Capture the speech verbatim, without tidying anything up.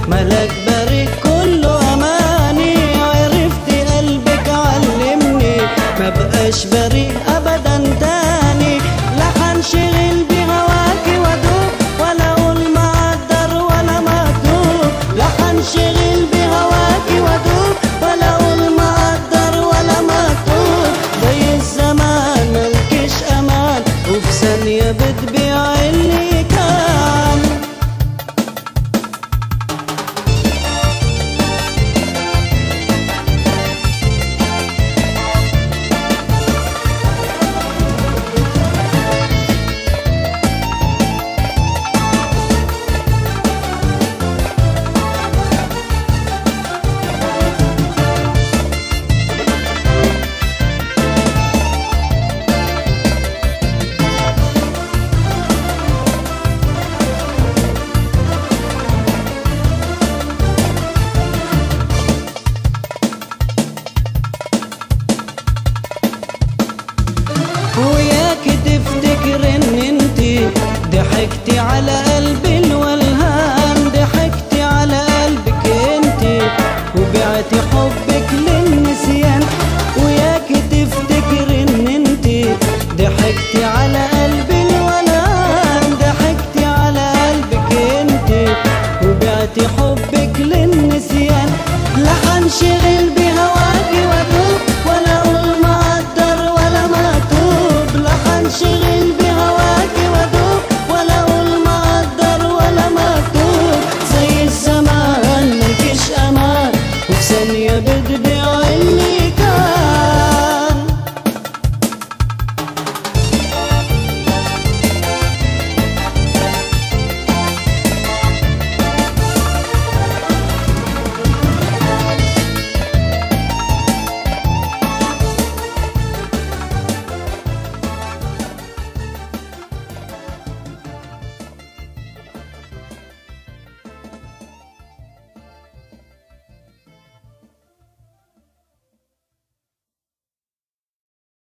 ملاك بريء كله أماني، عرفت قلبك علمني ما بقاش بريء أبدا تاني. لا هنشغل بهواكي وادوب ولا أقول مقدر ولا مكتوب، لا هنشغل بهواكي وادوب ولا أقول مقدر ولا مكتوب. زي الزمان ملكش أمان وفي ثانية بتبيع اللي كان. وياك تفتكر ان انتي ضحكتي على قلبي الولهان، ضحكتي على قلبك انتي وبعتي حبك للنسيان. وياك تفتكر ان انتي ضحكتي على قلبي الولهان، ضحكتي على قلبك انتي وبعتي حبك